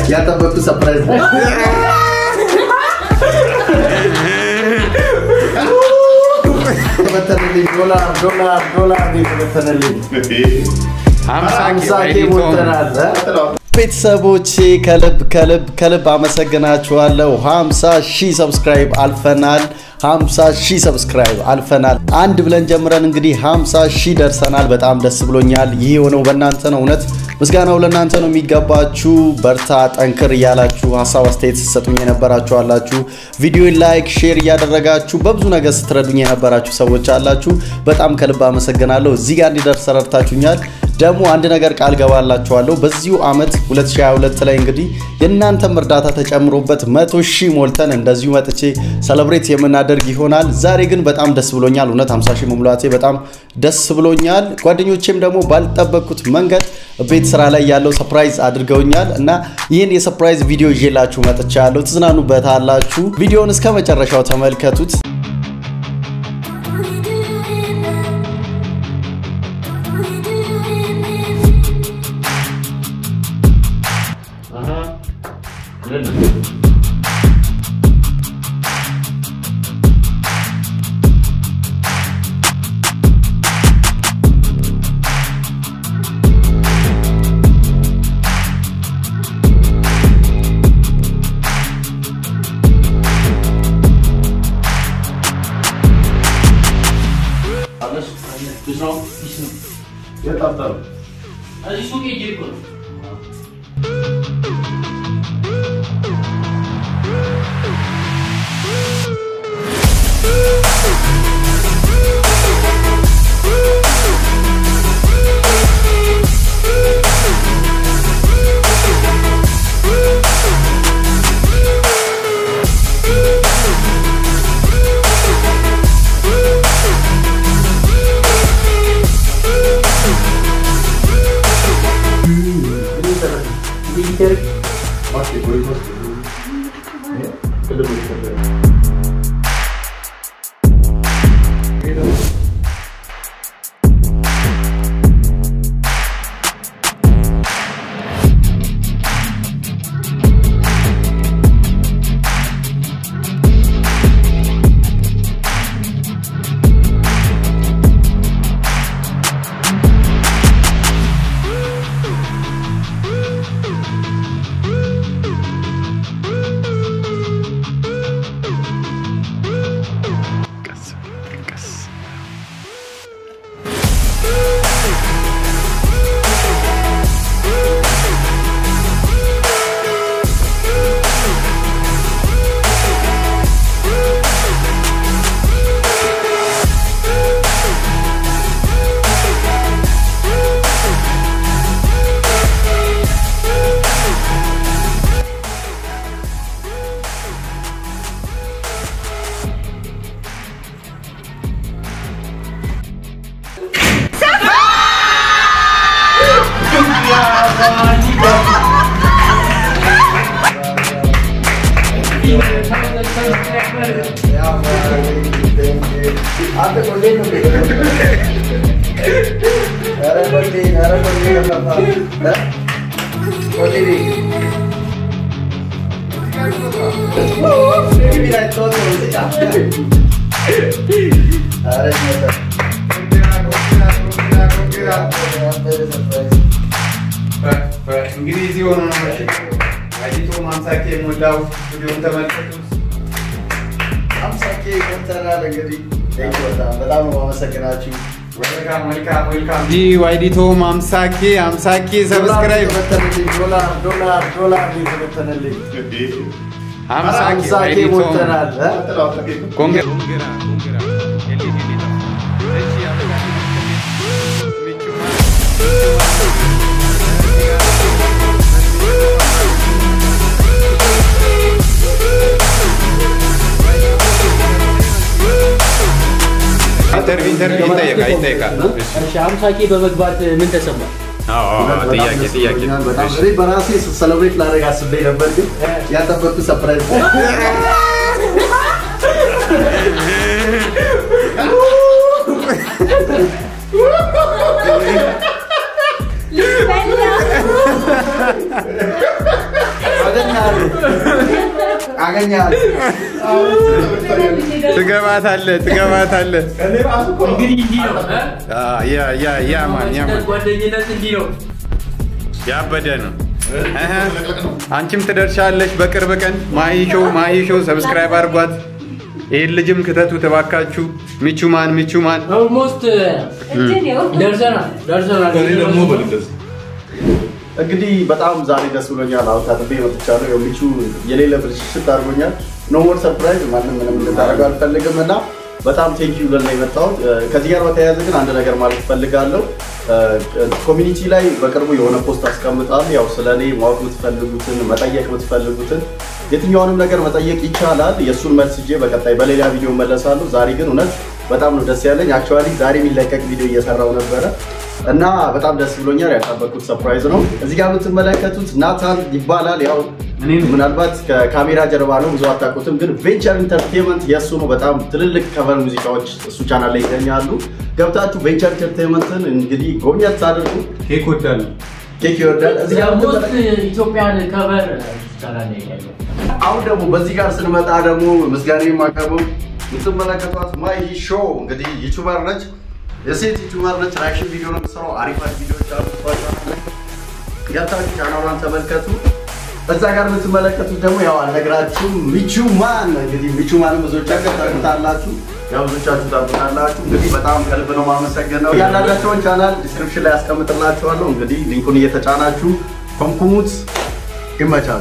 ያጠበቁ ሰርፕራይዝ በተለይ ዶላር በተለይ 50 ሞተናል ቤተሰቦቼ ከልብ አመሰግናችኋለሁ 50,000 ሰብስክራይብ አልፈናል 50,000 ሰብስክራይብ አልፈናል አንድ ብለን ጀምረን እንግዲህ 50,000 ደርሰናል በጣም ደስ ብሎኛል ይሄ ሆነው በእናንተ ነው እውነት ምስጋናው ለእናንተ ነው የሚገባችሁ በርታ ጠንክር ያላችሁ ሐሳብ አስተያየት ሰጡኝ የነበራችሁ አላችሁ ቪዲዮ ላይክ ሼር ያደረጋችሁ በብዙ ነገር ስትረዱኝ የነበራችሁ ሰዎች አላችሁ በጣም ከልብ አመሰግናለሁ እዚህ ጋር እንዲደርስ ረድታችሁኛል ደሞ አንድ ነገር ቃል ገባላችኋለሁ በዚሁ አመት 2022 ላይ እንግዲህ የእናንተም እርዳታ ተጨምሮበት 100,000 ሞልተን እንደዚሁ መጥቼ ሴሌብሬት የምናደርግ ይሆናል ዛሬ ግን በጣም ደስ ብሎኛል እውነት 50,000 መሙላቴ በጣም ደስ ብሎኛል ጓደኞቼም ደግሞ ባልጠበቁት መንገድ ቤት ስራ ላይ ያለው ሰርፕራይዝ አድርገውኛል እና ይሄን የሰርፕራይዝ ቪዲዮ ይዤላችሁ መጥቻለሁ ትዝናኑበታላችሁ ቪዲዮውን እስከ መጨረሻው ተመልከቱት እንግዲህ ሆኖ ነው አይዲቶ 50K ሞላው ቪዲዮን ተመልከቱ 50K ሞልተናል እንግዲህ በጣም አመሰግናችሁ welcome ዲ አይዲቶ 50K ሰብስክራይብ በተለይ ዶላር ይተበተነልኝ 50K ሞልተናል ኮንግራ ኢንተርቪው ይጠይቃል እሺ 50K በመግባት ምን ተሰማ ጥያቄ በጣም በራሴ ሴሌብሬት ላደርግ አስቤ ነበር ግን ያጠበቁ ሰርፕራይዝ አገኛለሁ ትገባታለህ እንግዲህ እንዲህ ነው ያ ማን ጓደኝነት እንዲህ ነው ያበደ ነው አንቺም ትደርሻለሽ በቅርብ ቀን ማሂሾ ሰብስክራይብ አድርጓት ይሄን ልጅም ከተቱ ተባካችሁ ሚቹማን ኦልሞስት ደርሰናል ደግሞ በልደስ እንግዲህ በጣም ዛሬ ደስ ብሎኛል አውጣጥቤ መጥቻለሁ የሚቹ የሌለ ብልሽት አድርጎኛል ኖ ሞር ሰርፕራይዝ ማንንም ምንም እንድታረጋው አልፈልግምና በጣም ቴንክ ዩ ለኔ መጣው ከዚህ ጋር በተያያዘ ግን አንድ ነገር ማለት ፈልጋለሁ ኮሚኒቲ ላይ በቅርቡ የሆነ ፖስት አስቀምጣለሁ ያው ስለኔ ማወቅ የምትፈልጉትን መጠየቅ የምትፈልጉትን የትኛውንም ነገር መጠየቅ ይቻላል የሱን መልስ እጄ በቀጣይ በሌላ ቪዲዮ መለሳለሁ ዛሬ ግን እውነት በጣም ነው ደስ ያለኝ አክቹአሊ ዛሬ የሚለቀቅ ቪዲዮ እየሰራው ነበር እና በጣም ደስ ብሎኛል ያጣበቁት ሰርፕራይዝ ነው እዚህ ጋር የምትመለከቱት ናታን ይባላል ያው ምናልባት ከካሜራ ጀርባ ነው ብዙ አታውቁትም ግን ቬንቸር ኢንተርቴይንመንት የሱ ነው በጣም ትልልቅ ከቨር ሙዚቃዎች እሱ ቻናል ላይ ይገኛሉ ገብታችሁ ቬንቸር ኢንተርቴይንመንትን እንግዲህ ጎብኘት አድርጉ ኬክ ይወዳል እዚህ ጋር ኢትዮጵያን ከቨር ቻናል ላይ ያለው አሁን ደግሞ በዚህ ጋር ስንመጣ ደግሞ ምስጋና የማቀርበው የምትመለከቷት ማይ ሾው እንግዲህ ዩቲዩበር ነች የሴት ዩቲዩበር ነች ሪአክሽን ቪዲዮ ነው የምትሰራው አሪፍ ቪዲዮዎች አሉባት ገብታችሁ ቻናሏን ተመልከቱ በዛ ጋር የምትመለከቱት ደግሞ ያው አልነግራችሁም ሚቹማን እንግዲህ ሚቹማን ብዙዎቻችሁ ታውቁታላችሁ ያው ብዙዎቻችሁ ታውቁታላችሁ እንግዲህ በጣም ከልብ ነው ማመሰግነው ያላችሁን ቻናል ዲስክሪፕሽን ላይ አስቀምጥላችኋለሁ እንግዲህ ሊንኩን እየተጫናችሁ ኮምኩሙት ይመቻል